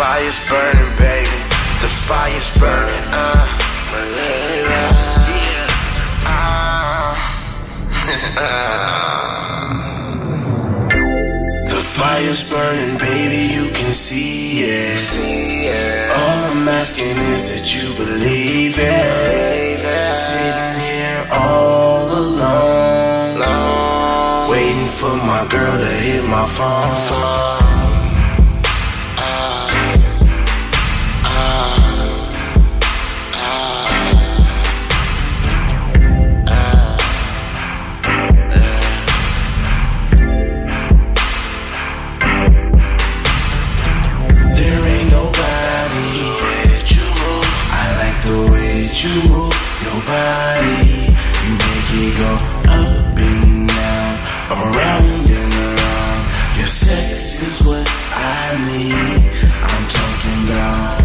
fire's burning, baby. The fire's burning, The fire's burning, baby, you can see it. All I'm asking is that you believe it. Sitting here all alone, waiting for my girl to hit my phone. You move your body, you make it go up and down, around and around. Your sex is what I need. I'm talking about